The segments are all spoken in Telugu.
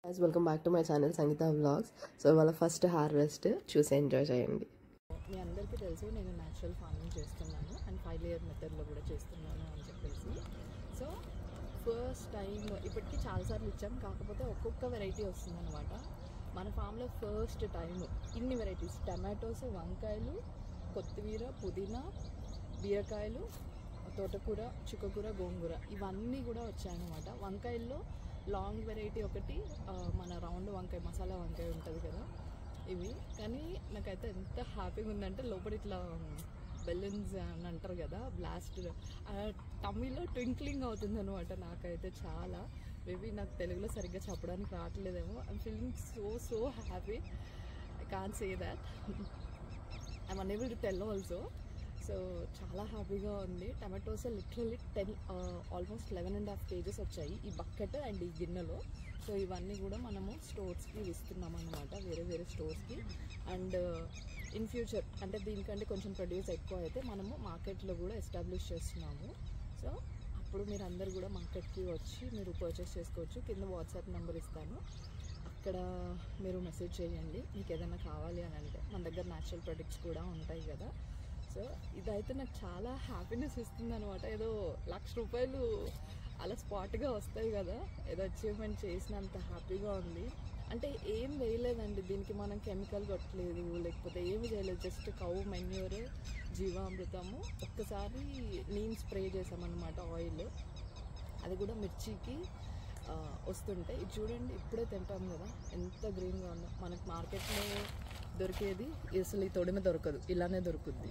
Guys, welcome back to my channel Sangeeta Vlogs. So ఇవాళ ఫస్ట్ హార్వెస్ట్ చూసి ఎంజాయ్ చేయండి. మీ అందరికీ తెలుసు నేను న్యాచురల్ ఫార్మింగ్ చేస్తున్నాను అండ్ 5 లేయర్ మెథడ్లో కూడా చేస్తున్నాను అని చెప్పేసి. సో ఫస్ట్ టైం ఇప్పటికీ చాలాసార్లు ఇచ్చాం, కాకపోతే ఒక్కొక్క వెరైటీ వస్తుంది అనమాట. మన ఫామ్లో ఫస్ట్ టైం ఇన్ని వెరైటీస్, టమాటోస్, వంకాయలు, కొత్తిమీర, పుదీనా, బీరకాయలు, తోటకూర, చుక్కకూర, గోంగూర ఇవన్నీ కూడా వచ్చాయన్నమాట. వంకాయల్లో లాంగ్ వెరైటీ ఒకటి, మన రౌండ్ వంకాయ, మసాలా వంకాయ ఉంటుంది కదా, ఇవి. కానీ నాకైతే ఎంత హ్యాపీగా ఉందంటే లోపల ఇట్లా బెలూన్స్ అని అంటారు కదా, బ్లాస్ట్ టమ్మీలో ట్వింక్లింగ్ అవుతుంది అనమాట. నాకైతే చాలా, మేబీ నాకు తెలుగులో సరిగ్గా చెప్పడానికి రావట్లేదేమో. I'm feeling so happy. I can't say that, I'm unable to tell also. So చాలా హ్యాపీగా ఉంది. టమాటోస్ లిటరల్లీ ఆల్మోస్ట్ 11.5 kgs వచ్చాయి ఈ బకెట్ అండ్ ఈ గిన్నెలో. సో ఇవన్నీ కూడా మనము స్టోర్స్కి ఇస్తున్నాం అనమాట, వేరే స్టోర్స్కి. అండ్ ఇన్ ఫ్యూచర్ అంటే దీనికంటే కొంచెం ప్రొడ్యూస్ ఎక్కువ అయితే మనము మార్కెట్లో కూడా ఎస్టాబ్లిష్ చేస్తున్నాము. సో అప్పుడు మీరు అందరు కూడా మార్కెట్కి వచ్చి మీరు పర్చేస్ చేసుకోవచ్చు. కింద వాట్సాప్ నెంబర్ ఇస్తాను, అక్కడ మీరు మెసేజ్ చేయండి మీకు ఏదైనా కావాలి అని అంటే. మన దగ్గర న్యాచురల్ ప్రొడక్ట్స్ కూడా ఉంటాయి కదా. సో ఇదైతే నాకు చాలా హ్యాపీనెస్ ఇస్తుంది అనమాట. ఏదో ₹1,00,000 అలా స్పాట్గా వస్తాయి కదా, ఏదో అచీవ్మెంట్ చేసినంత హ్యాపీగా ఉంది. అంటే ఏం వేయలేదండి దీనికి, మనం కెమికల్ కొట్టలేదు, లేకపోతే ఏమి చేయలేదు. జస్ట్ కౌ మెన్యూర్, జీవామృతము, ఒక్కసారి నీమ్ స్ప్రే చేసామన్నమాట, ఆయిల్. అది కూడా మిర్చికి వస్తుంటే. ఇది చూడండి, ఇప్పుడే తింటాం కదా ఎంత గ్రీన్గా ఉందో. మనకు మార్కెట్లో దొరికేది అసలు ఈ తొడిమ దొరకదు, ఇలానే దొరుకుద్ది.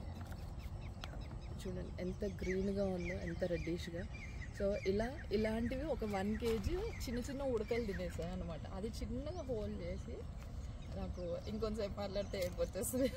చూడండి ఎంత గ్రీన్గా ఉందో, ఎంత రెడ్డిష్గా. సో ఇలాంటివి ఒక 1 kg చిన్న ఉడకలు తినేసాయి అనమాట. అది చిన్నగా హోల్ చేసి, నాకు ఇంకొంచెంసేపు మాట్లాడితే వచ్చేస్తుంది,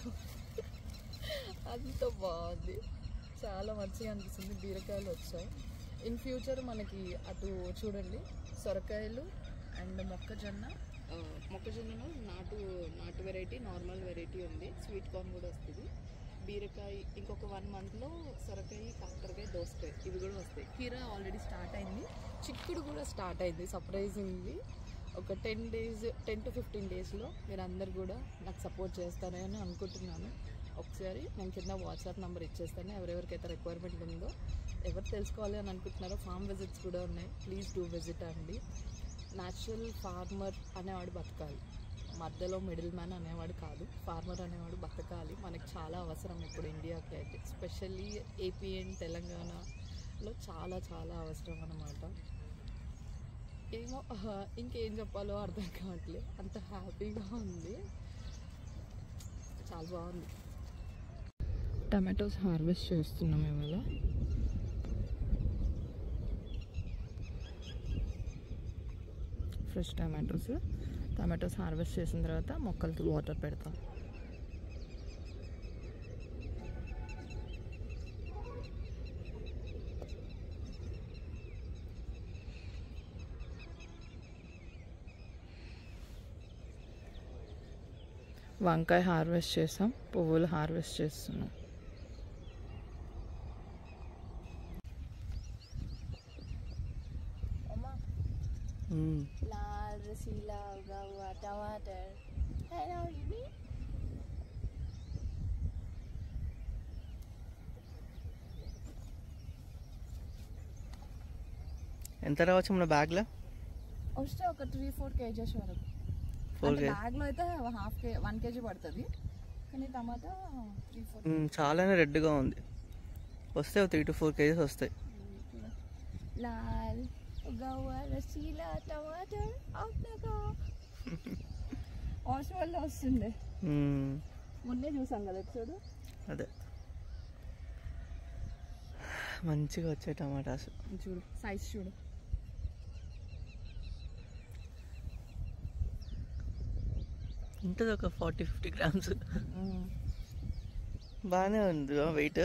అంత బాగుంది, చాలా మంచిగా అనిపిస్తుంది. బీరకాయలు వచ్చాయి. ఇన్ ఫ్యూచర్ మనకి అటు చూడండి సొరకాయలు అండ్ మొక్కజొన్నలో నాటు వెరైటీ, నార్మల్ వెరైటీ ఉంది, స్వీట్ కార్న్ కూడా వస్తుంది. బీరకాయ ఇంకొక 1 monthలో, సొరకాయ, కాకరకాయ, దోసకాయ ఇవి కూడా వస్తాయి. కీర ఆల్రెడీ స్టార్ట్ అయింది, చిక్కుడు కూడా స్టార్ట్ అయింది సర్ప్రైజింగ్లీ. ఒక 10 to 15 daysలో మీరు అందరు కూడా నాకు సపోర్ట్ చేస్తారని అనుకుంటున్నాను. ఒకసారి నేను కింద వాట్సాప్ నెంబర్ ఇచ్చేస్తాను, ఎవరెవరికైతే రిక్వైర్మెంట్ ఉందో, ఎవరు తెలుసుకోవాలి అని అనుకుంటున్నారో. ఫామ్ విజిట్స్ కూడా ఉన్నాయి, ప్లీజ్ డూ విజిట్ అండి. న్యాచురల్ ఫార్మర్ అనేవాడు బతకాలి, మధ్యలో మిడిల్ మ్యాన్ అనేవాడు కాదు. ఫార్మర్ అనేవాడు బతకాలి, మనకు చాలా అవసరం ఇప్పుడు ఇండియాకి అయితే, ఎస్పెషల్లీ ఏపీ అండ్ తెలంగాణలో చాలా అవసరం అన్నమాట. ఏమో ఇంకేం చెప్పాలో అర్థం కావట్లేదు, అంత హ్యాపీగా ఉంది, చాలా బాగుంది. టమాటోస్ హార్వెస్ట్ చేస్తున్నాం ఇవాళ. ఫ్రెష్ టమాటోస్ హార్వెస్ట్ చేసిన తర్వాత మొక్కలకి వాటర్ పెడతాం. వంకాయ హార్వెస్ట్ చేసాం, పువ్వులు హార్వెస్ట్ చేస్తున్నాం. लाल रसीला उगा हुआ टमाटर है ना ये. ఎంత రావచ్చు మన బ్యాగ్లో? వస్తే ఒక 3-4 kgs వరకు. బ్యాగ్లో అయితే 1 kg పడుతుంది, కానీ టమాటా 3-4 చాలానే రెడ్గా ఉంది. వస్తే 3 to 4 kgs వస్తాయి. लाल उगा हुआ रसीला टमाटर आपका హాస్పిటల్లో వస్తుంది. మొన్నే చూసాం కదా ఎపిసోడ్, అదే మంచిగా వచ్చాయి టమాటాస్. చూడు సైజ్ చూడు. ఉంటుంది ఒక 40-50 grams. బాగానే ఉంది వెయిట్.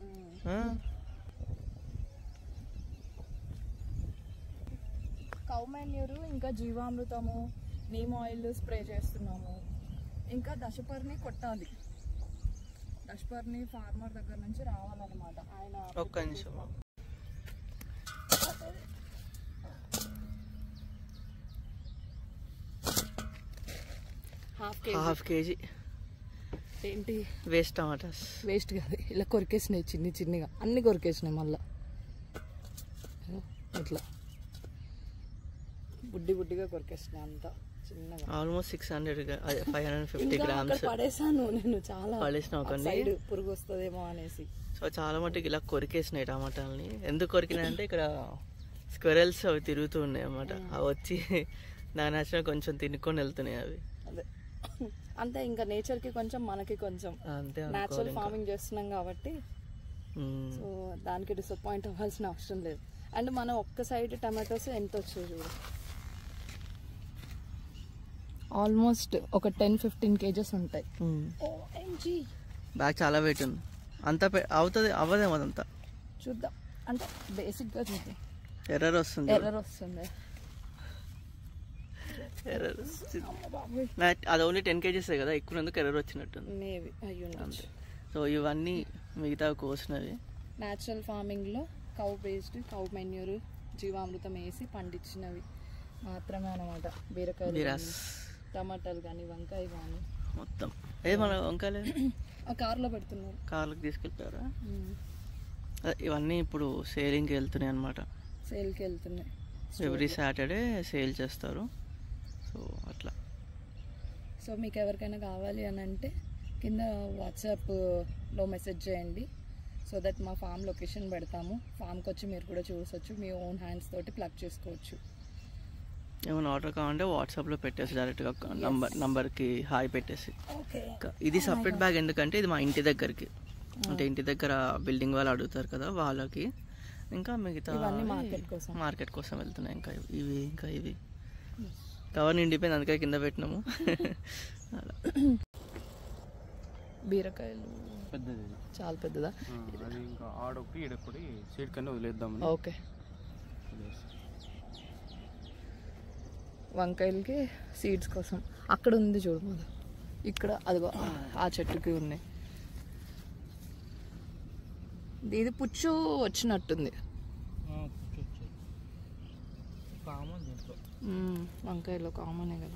కౌ మెన్యూరు, ఇంకా జీవామృతము, నీమ్ ఆయిల్ స్ప్రే చేస్తున్నాము. ఇంకా దశపర్ణి కొట్టాలి, దశపర్ణి ఫార్మర్ దగ్గర నుంచి రావాలన్నమాట. ఆయన ఒక్క నిమిషం. హాఫ్ కేజీ ఏంటి వేస్ట్ టమాటాస్. వేస్ట్ కాదు, ఇలా కొరికేసినాయి చిన్నగా, అన్ని కొరికేసినాయి మళ్ళా ఇట్లా బుడ్డిగా కొరికేసినాయి అంతా చిన్నగా. ఆల్మోస్ట్ 550 గ్రామ్స్ పడేసాను నేను, చాలా పడేసిన సైడ్ పురుగు వస్తుందేమో అనేసి. సో చాలా మటుకు ఇలా కొరికేసినాయి టమాటాలని. ఎందుకు కొరికినాయి అంటే ఇక్కడ స్క్వెరల్స్ అవి తిరుగుతూ ఉన్నాయి అన్నమాట. అవి వచ్చి దాని నచ్చిన కొంచెం తినుకొని వెళ్తున్నాయి అవి. అదే అంతే, ఇంకా నేచర్కి కొంచెం మనకి కొంచెం అంతే. న్యాచురల్ ఫార్మింగ్ చేస్తున్నాం కాబట్టి సో దానికి డిసప్పాయింట్ అవ్వాల్సిన అవసరం లేదు. అండ్ మనం ఒక్క సైడ్ టమాటోస్ ఎంత వచ్చాయి చూడు, ఆల్మోస్ట్ ఒక 10-15 kgs ఉంటాయి. బ్యాగ్ చాలా వెయిట్ ఉంది. అంతా అవుతుంది అవ్వదేమో అదంతా. చూద్దాం, అంటే బేసిక్గా చూద్దాం. ఎర్రర్ వస్తుంది. అది ఓన్లీ 10 kgs కదా, ఎక్కువ ఎందుకు ఎర్రర్ వచ్చినట్టుంది మేబీ అయ్యి. సో ఇవన్నీ మిగతా కోసినవి న్యాచురల్ ఫార్మింగ్లో కౌ పేస్ట్, కౌ మెన్యూర్, జీవామృతం వేసి పండించినవి మాత్రమే అన్నమాట. బీరకాయలు, టమాటాలు కానీ, వంకాయ కానీ మొత్తం. మన వంకాయలు కార్లో పెడుతున్నారు, కార్లకు తీసుకెళ్ళిపోయారా? ఇవన్నీ ఇప్పుడు సేలింగ్కి వెళ్తున్నాయి అన్నమాట. సేల్కి వెళ్తున్నాయి. ఎవ్రీ సాటర్డే సేల్ చేస్తారు. సో అట్లా. సో మీకు ఎవరికైనా కావాలి అని అంటే కింద వాట్సాప్లో మెసేజ్ చేయండి. సో దట్ మా ఫామ్ లొకేషన్ పెడతాము. ఫామ్కి వచ్చి మీరు కూడా చూసొచ్చు, మీ ఓన్ హ్యాండ్స్ తోటి ప్లగ్ చేసుకోవచ్చు. ఏమైనా ఆర్డర్ కావాలంటే వాట్సాప్లో పెట్టేసి డైరెక్ట్గా నంబర్కి హాయ్ పెట్టేసి. ఇది సపరేట్ బ్యాగ్ ఎందుకంటే ఇది మా ఇంటి దగ్గరికి, అంటే ఇంటి దగ్గర బిల్డింగ్ వాళ్ళు అడుగుతారు కదా వాళ్ళకి. ఇంకా మిగతా మార్కెట్ కోసం వెళ్తున్నాయి. ఇంకా ఇవి కవర్ నిండిపోయింది, అందుకే కింద పెట్టినాము. అలా బీరకాయలు పెద్దది, చాలా పెద్దదా? ఇంకా ఆడొకటి ఈడొకటి సీడ్ కన్నా వదిలేద్దాం. ఓకే. వంకాయలకి సీడ్స్ కోసం అక్కడ ఉంది చూడు, మన ఇక్కడ అదిగో ఆ చెట్టుకి ఉన్నాయి. ఇది పుచ్చు వచ్చినట్టుంది. వంకాయలో కామనే కదా.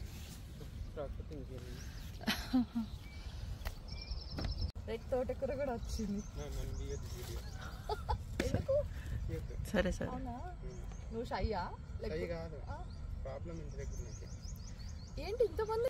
తోటకూర కూడా వచ్చింది. సరే సరే. నువ్వు షయ్యా? ఏంటి ఇంతమంది